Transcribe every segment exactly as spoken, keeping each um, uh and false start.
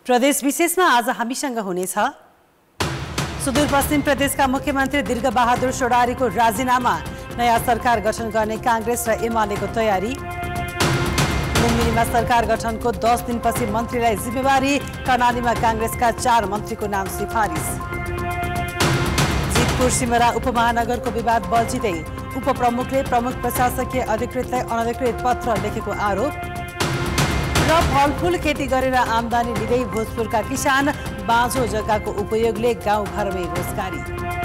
प्रदेश विशेषमा आज हामीसँग हुनेछ सुदूरपश्चिम प्रदेशका मुख्यमन्त्री दीर्घ बहादुर सोडारीको राजीनामा, नयाँ सरकार गठन गर्ने कांग्रेस र एमालेको तयारी, लुम्बिनीमा सरकार गठनको दस दिनपछि मन्त्रीलाई जिम्मेवारी, कर्णालीमा कांग्रेसका चार मन्त्रीको नाम सिफारिस, जितपुर सिमरा उपमहानगरको विवाद बल्झिँदै उपप्रमुखले प्रमुख प्रशासकीय अधिकृतलाई अनधिकृत पत्र लेखेको आरोप र फलफूल खेती गरेर आमदानी लिँदै भोजपुरका किसान, बाँझो जग्गाको उपयोगले गाउँघरमै रोजगारी।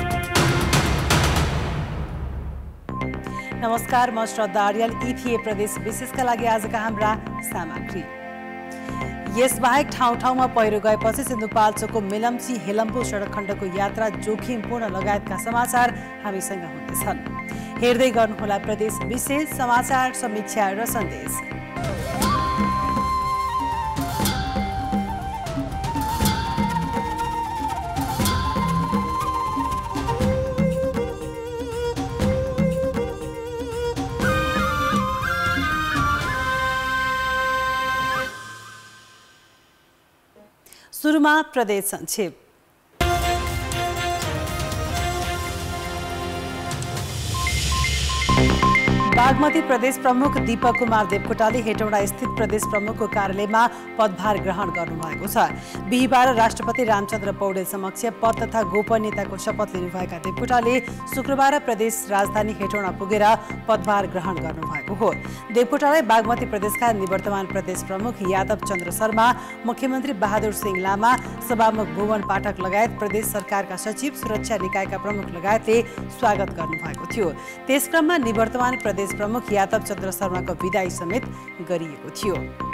नमस्कार, म श्रद्धा अर्याल। यी थिए प्रदेश विशेषका लागि आजका हाम्रा सामग्री। यसबाहेक ठाउँ ठाउँमा पहिरो गएपछि सिन्धुपाल्चोकको मेलम्ची हेलम्बु सडक खण्डको यात्रा जोखिमपूर्ण लगायतका समाचार हामीसँग हुनेछन्। हेर्दै गर्नुहोला प्रदेश विशेष समाचार, समीक्षा र सन्देश। सुरुमा प्रदेश संक्षेप। बागमती प्रदेश प्रमुख दीपक कुमार देवकोटाले हेटौडा स्थित प्रदेश प्रमुखको कार्यालयमा पदभार ग्रहण गर्नुभएको छ। बिहिबार राष्ट्रपति रामचन्द्र पौडेल समक्ष पद तथा गोपनीयताको शपथ लिनुभएका देवकोटाले शुक्रबार प्रदेश राजधानी हेटौडा पुगेर पदभार ग्रहण गर्नुभएको हो। देवकोटालाई बागमती प्रदेशका निवर्तमान प्रदेश प्रमुख यादव चन्द्र शर्मा, मुख्यमन्त्री बहादुर सिंह लामा, सभामुख भुवन पाठक लगायत प्रदेश सरकारका सचिव, सुरक्षा निकायका प्रमुख लगायतले स्वागत गर्नुभएको थियो। त्यसक्रममा निवर्तमान प्रदेश प्रमुख यादव चन्द्र शर्माको विदाई समेत गरिएको थियो।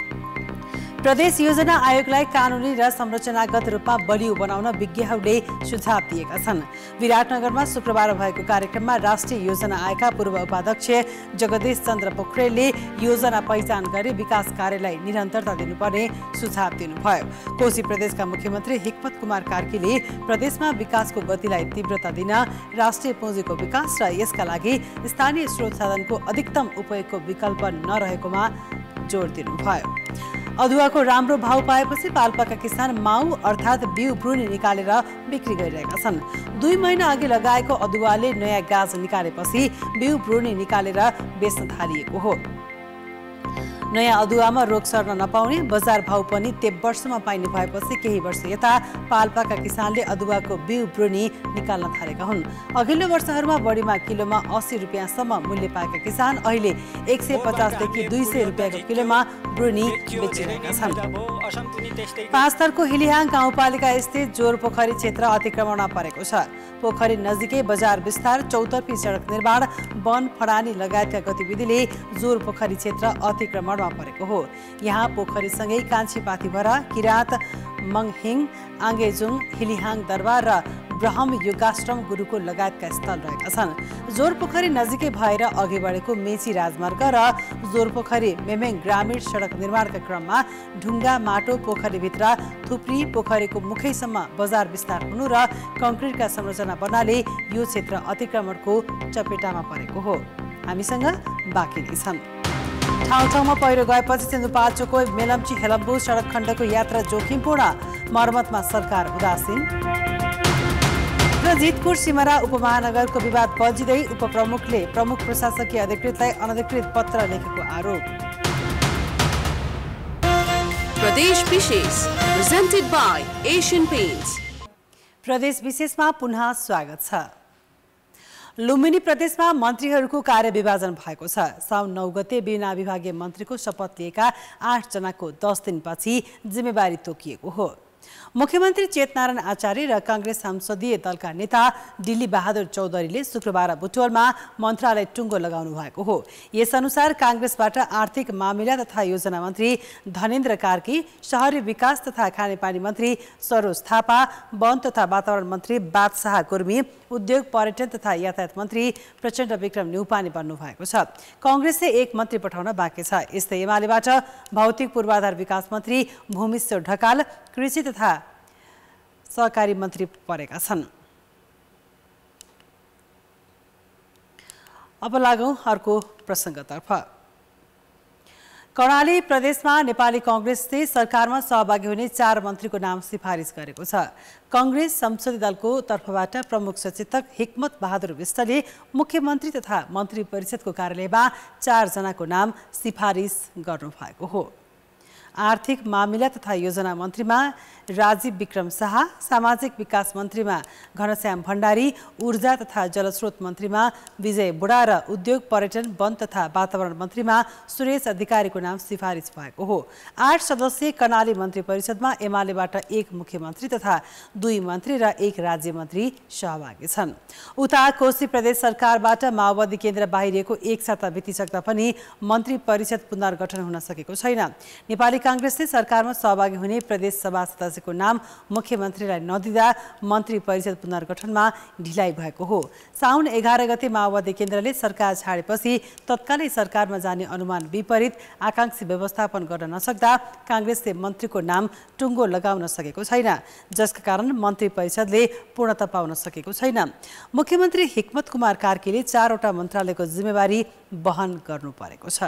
प्रदेश योजना आयोगलाई कानुनी र संरचनागत रूपमा बलियो बनाउन विज्ञहरूले सुझाव दिएका छन्। विराटनगरमा शुक्रबार भएको कार्यक्रममा राष्ट्रिय योजना आयोगका पूर्व उपाध्यक्ष जगदीश चन्द्र पोखरेलले योजना पहिचान गरी विकास कार्यलाई निरन्तरता दिनुपर्ने सुझाव दिनुभयो। कोशी प्रदेशका मुख्यमन्त्री हिक्मत कुमार कार्कीले प्रदेशमा विकासको गतिलाई तीव्रता दिन राष्ट्रिय पुँजीको विकास र यसका लागि स्थानीय स्रोत साधनको अधिकतम उपयोगको विकल्प नरहेकोमा जोड दिनुभयो। अदुवाको राम्रो भाव पाएपछि पाल्पाका किसान माउ अर्थात् बिउ ब्रुनी निकालेर बिक्री गरिरहेका छन्। दुई महिना अघि लगाएको अदुवाले नयाँ गाज निकालेपछि बिउ ब्रुनी निकालेर बेच्न थालिएको हो। नयाँ अदुवामा रोग सर्न नपाउने बजार भाव पनि तेब वर्षमा पाइने भएपछि केही वर्ष यता पाल्पाका किसानले अदुवाको बिउ ब्रुनी निकाल्न थालेका हुन्। अघिल्लो वर्षहरूमा बढीमा किलोमा अस्सी रुपियाँसम्म मूल्य पाएका किसान अहिले एक सय पचासदेखि दुई सय रुपियाँको किलोमा ब्रुनी बेचिरहेका छन्। पाँचथरको हिलिहाङ गाउँपालिका स्थित जोर पोखरी क्षेत्र अतिक्रमणमा परेको छ। पोखरी नजिकै बजार विस्तार, चौतर्फी सडक निर्माण, वन फडानी लगायतका गतिविधिले जोर पोखरी क्षेत्र अतिक्रमणमा परेको हो। यहाँ पोखरीसँगै कान्छी पाथीभरा, किराँत, मङहिङ, आङ्गेजुङ, हिलिहाङ दरबार र ब्रह्म योगाश्रम गुरुकुल लगायतका स्थल रहेका छन्। जोर पोखरी नजिकै भएर अघि बढेको मेची राजमार्ग र जोर पोखरी मेमेङ ग्रामीण सडक निर्माणका क्रममा ढुङ्गा माटो पोखरीभित्र थुप्री पोखरीको मुखैसम्म बजार विस्तार हुनु र कङ्क्रिटका संरचना बन्नाले यो क्षेत्र अतिक्रमणको चपेटामा परेको हो। हामीसँग बाँकी नै छन्। ठाउँ ठाउँमा पहिरो गएपछि सिन्धुपाल्चोकको मेलम्ची हेलम्बु सडक खण्डको यात्रा जोखिमपूर्ण, मर्मतमा सरकार उदासीन र जितपुर सिमरा उपमहानगरको विवाद बल्झिँदै उपप्रमुखले प्रमुख प्रशासकीय अधिकृतलाई अनधिकृत पत्र लेखेको आरोप। प्रदेश विशेष प्रेजेन्टेड बाइ एशियन पेन्ट्स। प्रदेश विशेषमा पुनः स्वागत छ। लुम्बिनी प्रदेशमा मन्त्रीहरूको कार्यविभाजन भएको छ। साउन नौ गते बिना विभागीय मन्त्रीको शपथ लिएका आठ जनाको दस दिनपछि जिम्मेवारी तोकिएको हो। मुख्यमन्त्री चेतनारायण आचार्य र कांग्रेस संसदीय दलका नेता दिल्ली बहादुर चौधरीले शुक्रबार बुटवलमा मन्त्रालय टुङ्गो लगाउनु भएको हो। यसअनुसार कांग्रेसबाट आर्थिक मामिला तथा योजना मन्त्री धनेन्द्र कार्की, शहरी विकास तथा खानेपानी मन्त्री सरोज थापा, वन तथा वातावरण मन्त्री बादशाह गुर्मी, उद्योग पर्यटन तथा यातायात मन्त्री प्रचण्ड विक्रम न्यौपाने बन्नु भएको छ। कांग्रेसले एक मन्त्री पठाउन बाँकी छ। यस्तै एमालेबाट भौतिक पूर्वाधार विकास मन्त्री भूमिश्वर ढकाल, कृषि तथा सहकारी मन्त्री परेका छन्। अब लागौं अर्को प्रसङ्गतर्फ। कर्णाली प्रदेशमा नेपाली कांग्रेसले सरकारमा सहभागी हुने चार मन्त्रीको नाम सिफारिस गरेको छ। कांग्रेस संसदीय दलको तर्फबाट प्रमुख सचेतक हिक्मत बहादुर विष्टले मुख्यमन्त्री तथा मन्त्री परिषदको कार्यालयमा चार जनाको नाम सिफारिस गर्नुभएको हो। आर्थिक मामिला तथा योजना मन्त्रीमा राजीव विक्रम शाह, सामाजिक विकास मन्त्रीमा घनश्याम भण्डारी, ऊर्जा तथा जलस्रोत मन्त्रीमा विजय बुढा र उद्योग पर्यटन वन तथा वातावरण मन्त्रीमा सुरेश अधिकारीको नाम सिफारिस भएको हो। आठ सदस्यीय कर्णाली मन्त्री परिषदमा एमालेबाट एक मुख्यमन्त्री तथा दुई मन्त्री र एक राज्य मन्त्री सहभागी छन्। उता कोशी प्रदेश सरकारबाट माओवादी केन्द्र बाहिरिएको एक साता बितिसक्दा पनि मन्त्री परिषद पुनर्गठन हुन सकेको छैन। नेपाली कांग्रेसले सरकारमा सहभागी हुने प्रदेश सभा सदस्यको नाम मुख्यमन्त्रीलाई नदिँदा मन्त्री परिषद पुनर्गठनमा ढिलाइ भएको हो। साउन एघार गते माओवादी केन्द्रले सरकार छाडेपछि तत्कालै सरकारमा जाने अनुमान विपरीत आकांक्षी व्यवस्थापन गर्न नसक्दा कांग्रेसले मन्त्रीको नाम टुङ्गो लगाउन सकेको छैन, जसका कारण मन्त्री परिषदले पूर्णता पाउन सकेको छैन। मुख्यमन्त्री हिक्मत कुमार कार्कीले चारवटा मन्त्रालयको जिम्मेवारी वहन गर्नु परेको छ।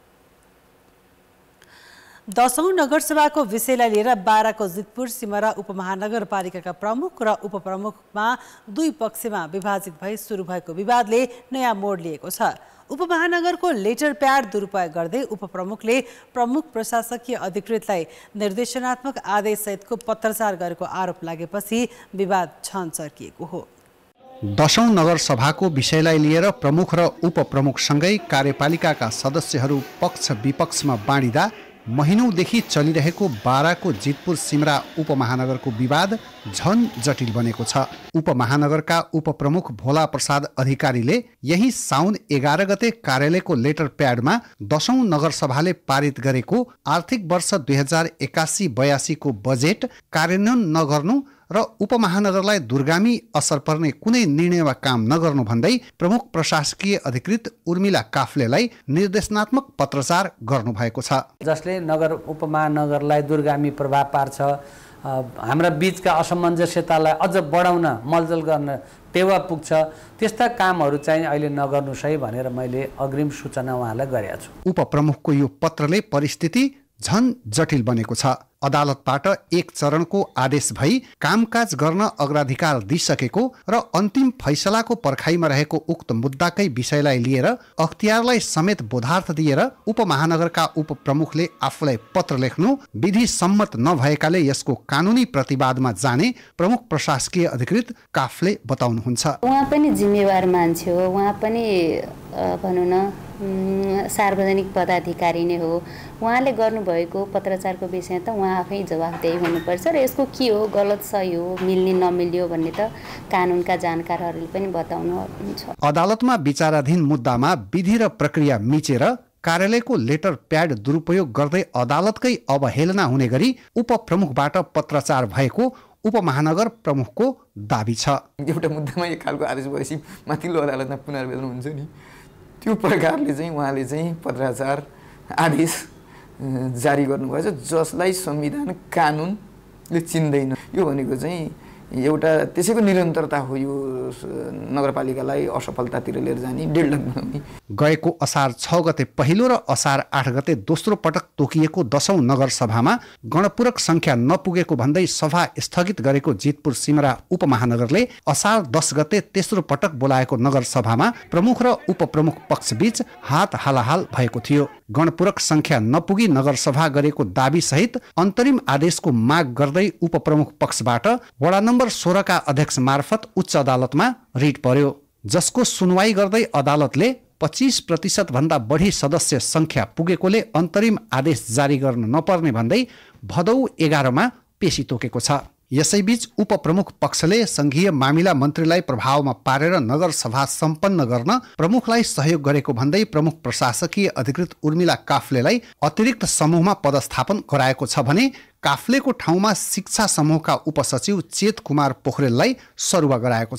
दशौं नगरसभाको विषयलाई लिएर बाराको जितपुर सिमरा उपमहानगरपालिकाका प्रमुख र उपप्रमुखमा दुई पक्षमा विभाजित भई सुरु भएको विवादले नयाँ मोड लिएको छ। उपमहानगरको लेटर प्याड दुरुपयोग गर्दै उपप्रमुखले प्रमुख प्रशासकीय अधिकृतलाई निर्देशनात्मक आदेश सहितको पत्रचार गरेको आरोप लागेपछि विवाद छन चर्किएको हो। दशौं नगरसभाको विषयलाई लिएर प्रमुख र उपप्रमुखसँगै कार्यपालिकाका सदस्यहरू पक्ष विपक्षमा बाँडिँदा महिनौदेखि चलिरहेको बाराको जितपुर सिमरा उपमहानगरको विवाद झन जटिल बनेको छ। उपमहानगरका उपप्रमुख भोला प्रसाद अधिकारीले यही साउन एघार गते कार्यालयको लेटर प्याडमा दशौं नगरसभाले पारित गरेको आर्थिक वर्ष दुई हजार एकासी बयासीको बजेट कार्यान्वयन नगर्नु र उपमहानगरलाई दूरगामी असर पर्ने कुनै निर्णय वा काम नगर्नु भन्दै प्रमुख प्रशासकीय अधिकृत उर्मिला काफ्लेलाई निर्देशनात्मक पत्रचार गर्नु भएको छ, जसले नगर उपमहानगरलाई दूरगामी प्रभाव पार्छ, हाम्रा बीचका असमञ्जस्यतालाई अझ बढाउन मलजल गर्न टेवा पुग्छ, त्यस्ता कामहरू चाहिँ अहिले नगर्नुस् है भनेर मैले अग्रिम सूचना उहाँलाई गरेको छु। उपप्रमुखको यो पत्रले परिस्थिति झन जटिल बनेको छ। अदालतबाट एक चरणको आदेश भई कामकाज गर्न अग्राधिकार दिइसकेको र अन्तिम फैसलाको पर्खाइमा रहेको उक्त मुद्दाकै विषयलाई लिएर अख्तियारलाई समेत बोधार्थ दिएर उपमहानगरका उपप्रमुखले आफूलाई पत्र लेख्नु विधि सम्मत नभएकाले यसको कानुनी प्रतिवादमा जाने प्रमुख प्रशासकीय अधिकृत काफले बताउनुहुन्छ। उहाँ पनि जिम्मेवार मान्छे हो, उहाँ पनि भनौँ न सार्वजनिक पदाधिकारी नै हो। उहाँले गर्नुभएको पत्रचारको विषय त उहाँ आफै जवाफदेही हुनुपर्छ र यसको के हो, गलत सही हो, मिल्ने नमिल्यो भन्ने त कानुनका जानकारहरूले पनि बताउनुहुन्छ। अदालतमा विचाराधीन मुद्दामा विधि र प्रक्रिया मिचेर कार्यालयको लेटर प्याड दुरुपयोग गर्दै अदालतकै अवहेलना हुने गरी उपप्रमुखबाट पत्रचार भएको उपमहानगर प्रमुखको दाबी छ। एउटा मुद्दामा एक खालको आदेश भएपछि माथिल्लो अदालतमा पुनर्वेदन हुन्छ नि, त्यो प्रकारले चाहिँ उहाँले चाहिँ पत्रचार आदेश जारी गर्नुभएछ, जसलाई संविधान कानुनले चिन्दैन। यो भनेको चाहिँ एउटा त्यसैको निरन्तरता हो, यो नगरपालिकालाई असफलतातिर लिएर जाने डेढलक बनाउने। गएको असार छ गते पहिलो र असार आठ गते दोस्रो पटक तोकिएको दशौं नगरसभामा गणपूरक संख्या नपुगेको भन्दै सभा स्थगित गरेको जितपुर सिमरा उपमहानगरले असार दस गते तेस्रो पटक बोलाएको नगरसभामा प्रमुख र उपप्रमुख पक्षबीच हात हालाहाल भएको थियो। गणपूरक संख्या नपुगी नगरसभा गरेको दाबी सहित अन्तरिम आदेशको माग गर्दै उपप्रमुख पक्षबाट वडा नम्बर सोह्र का अध्यक्ष मार्फत उच्च अदालतमा रिट पर्यो, जसको सुनवाई गर्दै अदालतले पच्चीस प्रतिशत भन्दा बढी सदस्य संख्या पुगेकोले अन्तरिम आदेश जारी गर्न नपर्ने भन्दै भदौ एघारमा पेशी तोकेको छ। यसैबीच उपप्रमुख पक्षले संघीय मामिला मन्त्रीलाई प्रभावमा पारेर नगरसभा सम्पन्न गर्न प्रमुखलाई सहयोग गरेको भन्दै प्रमुख प्रशासकीय अधिकृत उर्मिला काफ्लेलाई अतिरिक्त समूहमा पदस्थापन गराएको छ भने काफ्लेको ठाउँमा शिक्षा समूहका उपसचिव चेत कुमार पोखरेललाई सरुवा गराएको छ।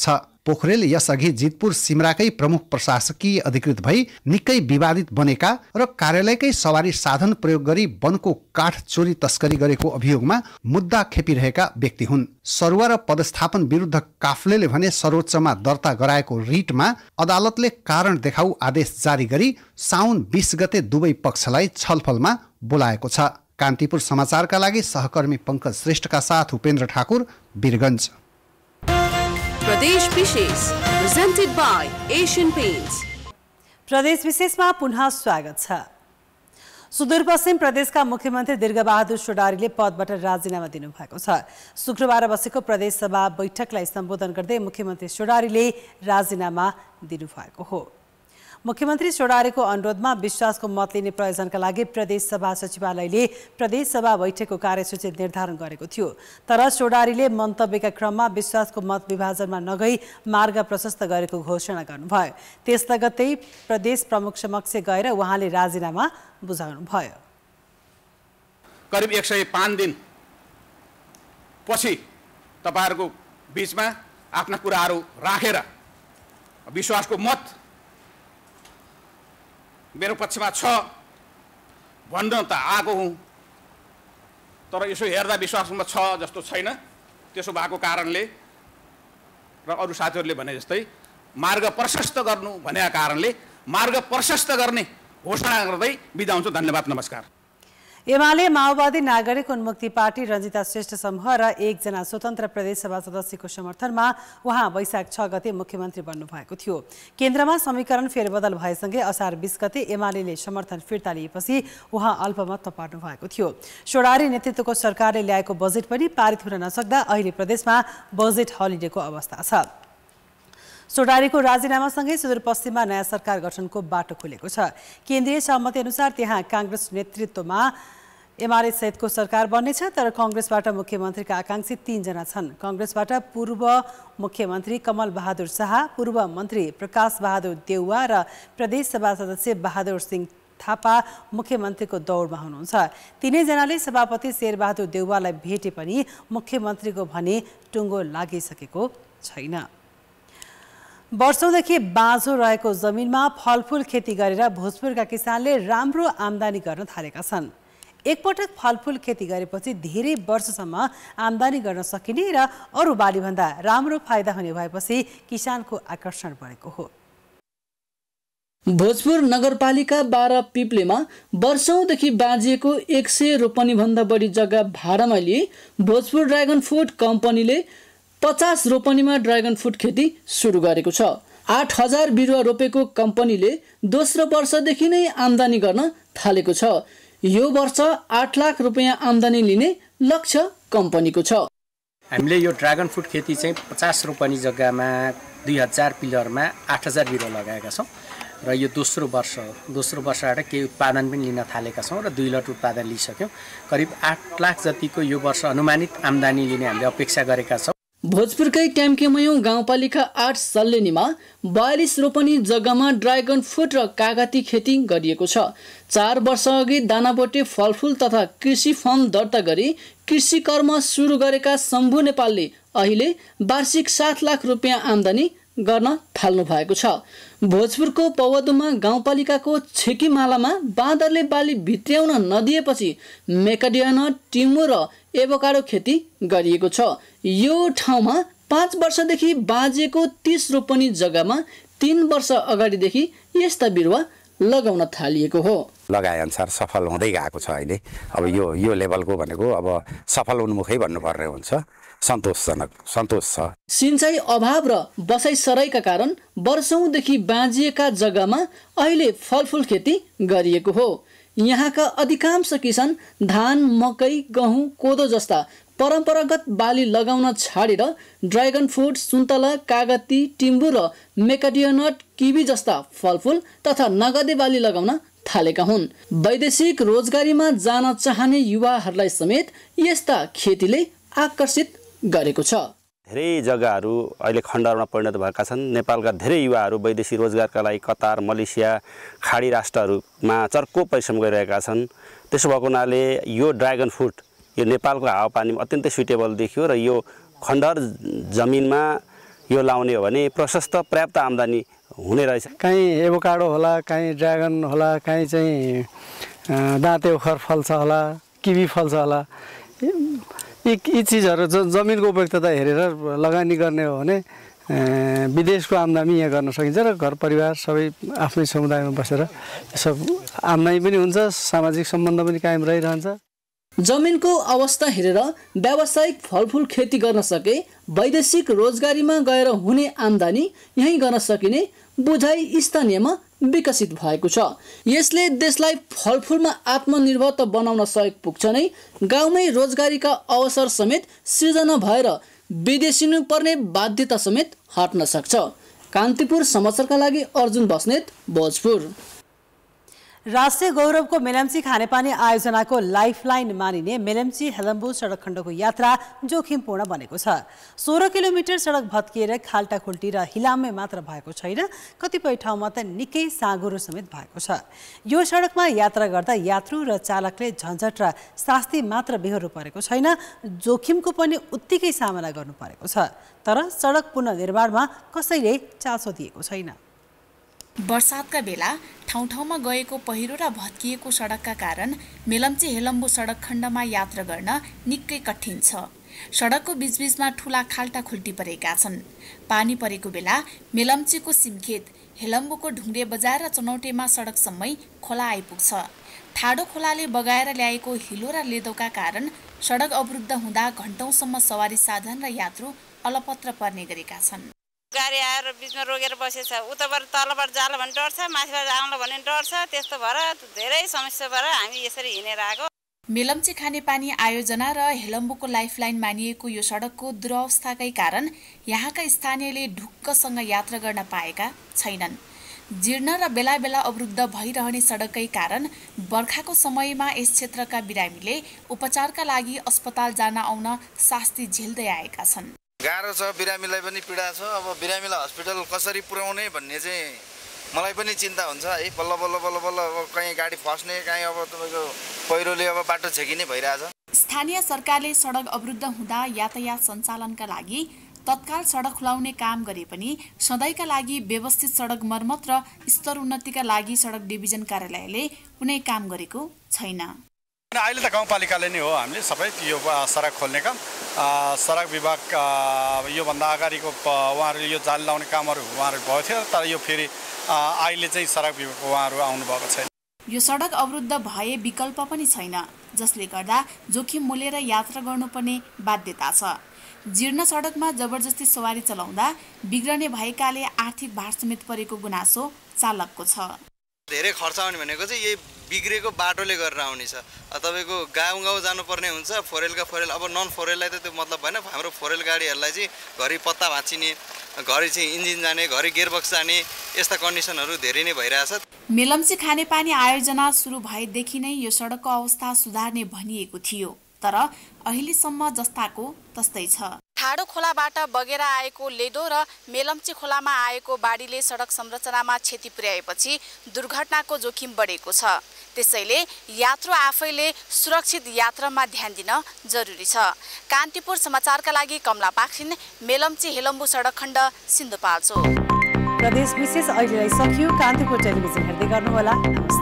पोखरेल यसअघि जितपुर सिमराकै प्रमुख प्रशासकीय अधिकृत भई निकै विवादित बनेका र कार्यालयकै सवारी साधन प्रयोग गरी वनको काठ चोरी तस्करी गरेको अभियोगमा मुद्दा खेपिरहेका व्यक्ति हुन्। सरुवा र पदस्थापन विरुद्ध काफ्लेले भने सर्वोच्चमा दर्ता गराएको रिटमा अदालतले कारण देखाउ आदेश जारी गरी साउन बीस गते दुवै पक्षलाई छलफलमा बोलाएको छ। कान्तिपुर समाचारका लागि सहकर्मी पंकज श्रेष्ठका साथ उपेन्द्र ठाकुर, वीरगञ्ज। प्रदेश विशेष presented by Asian Paints। प्रदेश विशेषमा पुनः स्वागत छ। सुदूरपश्चिम प्रदेशका मुख्यमन्त्री दीर्घबहादुर चौडारीले पदबाट राजीनामा दिनुभएको छ। शुक्रबार बसेको प्रदेश सभा बैठकलाई सम्बोधन गर्दै मुख्यमन्त्री चौडारीले राजीनामा दिनुभएको हो। मुख्यमन्त्री चौडारीको अनुरोधमा विश्वासको मत लिने प्रयोजनका लागि प्रदेश सभा सचिवालयले प्रदेश सभा बैठकको कार्यसूची निर्धारण गरेको थियो। तर चौडारीले मन्तव्यका क्रममा विश्वासको मत विभाजनमा नगई मार्ग प्रशस्त गरेको घोषणा गर्नुभयो। त्यस लगत्तै प्रदेश प्रमुख समक्ष गएर उहाँले राजीनामा बुझाउनुभयो। करिब एक सय पाँच दिन पछि तपाईँहरूको बिचमा आफ्ना कुराहरू राखेर विश्वासको मत मेरो पक्षमा छ भन्न त आएको हुँ, तर यसो हेर्दा विश्वासमा छ जस्तो छैन। त्यसो भएको कारणले र अरू साथीहरूले भने जस्तै मार्ग प्रशस्त गर्नु भनेका कारणले मार्ग प्रशस्त गर्ने घोषणा गर्दै बिदा हुन्छु। धन्यवाद, नमस्कार। एमाले माओवादी नागरिक उन्मुक्ति पार्टी रञ्जिता श्रेष्ठ समूह र एकजना स्वतन्त्र प्रदेश सभा सदस्यको समर्थनमा उहाँ वैशाख छ गते मुख्यमन्त्री बन्नुभएको थियो। केन्द्रमा समीकरण फेरबदल भएसँगै असार बीस गते एमाले समर्थन फिर्ता लिएपछि उहाँ अल्पमतमा पार्नु भएको थियो। चौडारी नेतृत्वको सरकारले ल्याएको बजेट पनि पारित हुन नसक्दा अहिले प्रदेशमा बजेट हलिडेको अवस्था छ। चौडारीको राजीनामासँगै सुदूरपश्चिममा नयाँ सरकार गठनको बाटो खुलेको छ। केन्द्रीय सहमति अनुसार त्यहाँ काङ्ग्रेस नेतृत्वमा एमाले सहितको सरकार बन्नेछ। तर काङ्ग्रेसबाट मुख्यमन्त्रीका आकाङ्क्षी तीनजना छन्। काङ्ग्रेसबाट पूर्व मुख्यमन्त्री कमल बहादुर शाह, पूर्व मन्त्री प्रकाश बहादुर देउवा र प्रदेश सभा सदस्य बहादुर सिंह थापा मुख्यमन्त्रीको दौडमा हुनुहुन्छ। तीनैजनाले सभापति शेरबहादुर देउवालाई भेटे पनि मुख्यमन्त्रीको भने टुङ्गो लागिसकेको छैन। वर्षौंदेखि बाँझो रहेको जमिनमा फलफुल खेती गरेर भोजपुरका किसानले राम्रो आम्दानी गर्न थालेका छन्। एकपटक फलफुल खेती गरेपछि धेरै वर्षसम्म आम्दानी गर्न सकिने र अरू बालीभन्दा राम्रो फाइदा हुने भएपछि किसानको आकर्षण बढेको हो। भोजपुर नगरपालिका बाह्र पिप्लेमा वर्षौंदेखि बाँझिएको एक सय रोपनी भन्दा बढी जग्गा भाडामा लिए भोजपुर ड्रागन फ्रुट कम्पनीले पचास रोपनीमा ड्रागन फ्रुट खेती सुरु गरेको छ। आठ हजार बिरुवा रोपेको कम्पनीले दोस्रो वर्षदेखि नै आम्दानी गर्न थालेको छ। यो वर्ष आठ लाख रुपियाँ आम्दानी लिने लक्ष्य कम्पनीको छ। हामीले यो ड्रागन फ्रुट खेती चाहिँ पचास रोपनी जग्गामा दुई हजार पिलरमा आठ हजार बिरुवा लगाएका छौँ र यो दोस्रो वर्ष दोस्रो वर्षबाट केही उत्पादन पनि लिन थालेका छौँ र दुई लट उत्पादन लिइसक्यौँ। करिब आठ लाख जतिको यो वर्ष अनुमानित आम्दानी लिने हामीले अपेक्षा गरेका छौँ। भोजपुरकै ट्याम्केमयौं गाउँपालिका आठ सल्लेनीमा बयालिस रोपनी जग्गामा ड्रागन फ्रुट र कागती खेती गरिएको छ। चार वर्ष अघि दानाबोटे फलफुल तथा कृषि फर्म दर्ता गरी कृषि कर्म सुरु गरेका शम्भु नेपालले अहिले वार्षिक सात लाख रुपियाँ आम्दानी गर्न थाल्नु भएको छ। भोजपुरको पवदुमा गाउँपालिकाको छेकीमालामा बाँदरले बाली भित्र्याउन नदिएपछि मेकाडियाना, टिमु र एभोकाडो खेती गरिएको छ। यो ठाउँमा पाँच वर्षदेखि बाँझिएको तीस रोपनी जग्गामा तीन वर्ष अगाडिदेखि यस्ता बिरुवा लगाउन थालिएको हो। लगाए अनुसार सफल हुँदै गएको छ। अहिले अब यो यो लेभलको भनेको अब सफल उन्मुखै भन्नुपर्ने हुन्छ। सन्तोषजनक सन्तोष छ। सिंचाइ अभाव र बसाइसराईका कारण वर्षौंदेखि बाँझिएका जग्गामा अहिले फलफुल खेती गरिएको हो। यहाँका अधिकांश किसान धान, मकै, गहुँ, कोदो जस्ता परम्परागत बाली लगाउन छाडेर ड्रागन फ्रुट, सुन्तला, कागती, टिम्बु र मेकाडियानट, किवी जस्ता फलफुल तथा नगदे बाली लगाउन थालेका हुन्। वैदेशिक रोजगारीमा जान चाहने युवाहरूलाई समेत यस्ता खेतीले आकर्षित गरेको छ। धेरै जग्गाहरू अहिले खण्डहरुमा परिणत भएका छन्। नेपालका धेरै युवाहरू वैदेशिक रोजगारका लागि कतार, मलेसिया, खाडी राष्ट्रहरूमा चर्को परिश्रम गरिरहेका छन्। त्यसो भएको हुनाले यो ड्रागन फ्रुट यो नेपालको हावापानीमा अत्यन्तै सुइटेबल देखियो र यो खण्डहर जमिनमा यो लाउने हो भने प्रशस्त पर्याप्त आम्दानी हुने रहेछ। कहीँ एभोकाडो होला, कहीँ ड्रागन होला, कहीँ चाहिँ दाँते ओखर फल्छ होला, किवी फल्छ होला। यी यी चिजहरू ज जमिनको उपयुक्तता हेरेर लगानी गर्ने हो भने विदेशको आम्दानी यहाँ गर्न सकिन्छ र घर परिवार सबै आफ्नै समुदायमा बसेर सब आम्दानी पनि हुन्छ, सामाजिक सम्बन्ध पनि कायम रहिरहन्छ। जमिनको अवस्था हेरेर व्यावसायिक फलफुल खेती गर्न सके वैदेशिक रोजगारीमा गएर हुने आम्दानी यहीँ गर्न सकिने बुझाइ स्थानीयमा विकसित भएको छ। यसले देशलाई फलफुलमा आत्मनिर्भर त बनाउन सहयोग पुग्छ नै, गाउँमै रोजगारीका अवसर समेत सृजना भएर विदेशिनु पर्ने बाध्यता समेत हट्न सक्छ। कान्तिपुर समाचारका लागि अर्जुन बस्नेत, भोजपुर। राष्ट्रिय गौरवको मेलम्ची खानेपानी आयोजनाको लाइफलाइन मानिने मेलम्ची हेलम्बु सडक खण्डको यात्रा जोखिमपूर्ण बनेको छ। सोह्र किलोमिटर सडक भत्किएर खाल्टाखुल्टी र हिलाम्मे मात्र भएको छैन, कतिपय ठाउँमा त निकै साँघुरो समेत भएको छ। यो सडकमा यात्रा गर्दा यात्रु र चालकले झन्झट र शास्ति मात्र बेहोर्नु परेको छैन, जोखिमको पनि उत्तिकै सामना गर्नु परेको छ। तर सडक पुनर्निर्माणमा कसैले चासो दिएको छैन। वर्षातका बेला ठाउँ ठाउँमा गएको पहिरो र भत्किएको सडकका कारण मेलम्ची हेलम्बु सडक खण्डमा यात्रा गर्न निकै कठिन छ। सडकको बीचबीचमा ठूला खाल्टा खुल्टी परेका छन्। पानी परेको बेला मेलम्चीको सिमखेत, हेलम्बुको ढुङ्ग्रे बजार र चनौटेमा सडकसम्मै खोला आइपुग्छ। ठाडो खोलाले बगाएर ल्याएको हिलो र लेदोका कारण सडक अवरुद्ध हुँदा घण्टौँसम्म सवारी साधन र यात्रु अलपत्र पर्ने गरेका छन्। गाडी आएर बिचमा रोकेर बसेछ, उताबाट तलबाट जाल भने डर छ, माथिबाट आउँला भने डर छ। त्यस्तो भएर धेरै समस्या भएर हामी यसरी हिँडेर आएको। मेलम्ची खानेपानी आयोजना र हेलम्बुको लाइफलाइन मानिएको यो सडकको दुरवस्थाकै कारण यहाँका स्थानीयले ढुक्कसँग यात्रा गर्न पाएका छैनन्। जीर्ण र बेला बेला अवरुद्ध भइरहने सडककै कारण बर्खाको समयमा यस क्षेत्रका बिरामीले उपचारका लागि अस्पताल जान आउन शास्ति झेल्दै आएका छन्। गाह्रो छ, बिरामीलाई पनि पीडा छ। अब बिरामीलाई हस्पिटल कसरी पुर्याउने भन्ने चाहिँ मलाई पनि चिन्ता हुन्छ है। बल्ल बल्ल बल्ल बल्ल अब कहीँ गाडी फस्ने, कहीँ अब तपाईँको पहिरोले अब बाटो छेकिने भइरहेछ। स्थानीय सरकारले सडक अवरुद्ध हुँदा यातायात सञ्चालनका लागि तत्काल सडक खुलाउने काम गरे पनि सधैँका लागि व्यवस्थित सडक मर्मत र स्तर उन्नतिका लागि सडक डिभिजन कार्यालयले कुनै काम गरेको छैन। अहिले त गाउँपालिकाले नै हो, हामीले सबै यो सडक खोल्ने काम सडक विभाग योभन्दा अगाडिको उहाँहरूले यो जाली लाउने कामहरू उहाँहरू भएको थियो, तर यो फेरि अहिले चाहिँ सडक विभागको उहाँहरू आउनुभएको छैन। यो सडक अवरुद्ध भए विकल्प पनि छैन, जसले गर्दा जोखिम मोलेर यात्रा गर्नुपर्ने बाध्यता छ। जीर्ण सडकमा जबरजस्ती सवारी चलाउँदा बिग्रने भएकाले आर्थिक भार समेत परेको गुनासो चालकको छ। धेरै खर्च आउने भनेको चाहिँ यही बिग्रेको बाटोले गरेर आउने छ। तपाईँको गाउँ गाउँ जानुपर्ने हुन्छ, फोरेलका फोरेल। अब नन फोरेललाई त त्यो मतलब भएन। हाम्रो फोरेल गाडीहरूलाई चाहिँ घरि पत्ता भाँचिने, घरि चाहिँ इन्जिन जाने, घरि गियरबक्स जाने, यस्ता कन्डिसनहरू धेरै नै भइरहेछ। मेलम्ची खानेपानी आयोजना सुरु भएदेखि नै यो सडकको अवस्था सुधार्ने भनिएको थियो, तर अहिलेसम्म जस्ताको तस्तै छ। ठाडो खोलाबाट बगेर आएको लेदो र मेलम्ची खोलामा आएको बाढीले सडक संरचनामा क्षति पुर्याएपछि दुर्घटनाको जोखिम बढेको छ। त्यसैले यात्रु आफैले सुरक्षित यात्रामा ध्यान दिन जरुरी छ। कान्तिपुर समाचारका लागि कमला पाखरिन, मेलम्ची हेलम्बु सडक खण्ड सिन्धुपाल्चोक। प्रदेश विशेष अहिलेलाई सकियो। कान्तिपुर टेलिभिजन हेर्दै गर्नुहोला।